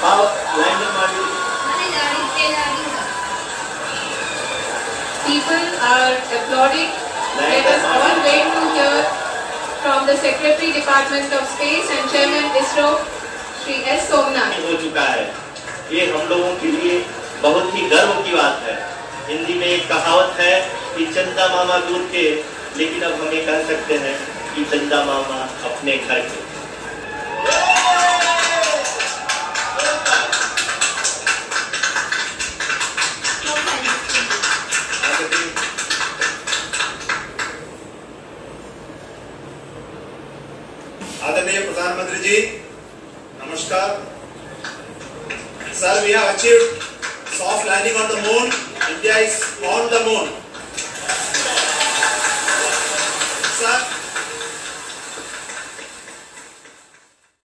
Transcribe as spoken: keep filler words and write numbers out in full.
People are applauding. Let us all wait to hear from the Secretary Department of Space and Chairman ISRO, Shri S. Somnath. हो चुका है, ये हम लोगों के लिए बहुत ही गर्व की बात है। हिंदी में एक कहावत है कि चंदा मामा दूर के, लेकिन अब हम ये कह सकते हैं कि चंदा मामा अपने घर के। आदरणीय प्रधानमंत्री जी, नमस्कार। Sir, we have achieved soft landing on the moon. India is on the moon.